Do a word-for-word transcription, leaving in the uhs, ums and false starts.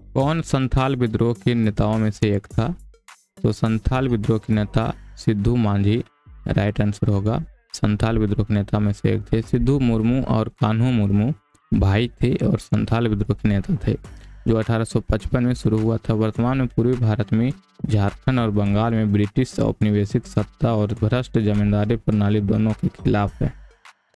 कौन संथाल विद्रोह के नेताओं में से एक था? तो संथाल विद्रोह के नेता सिद्धू मांझी राइट आंसर होगा। संथाल विद्रोह के नेता में से एक थे। सिद्धू मुर्मू और कान्हू मुर्मू भाई थे और संथाल विद्रोह के नेता थे, जो अठारह सौ पचपन में शुरू हुआ था। वर्तमान में पूर्वी भारत में झारखंड और बंगाल में ब्रिटिश औपनिवेशिक सत्ता और भ्रष्ट जमींदारी प्रणाली दोनों के खिलाफ है।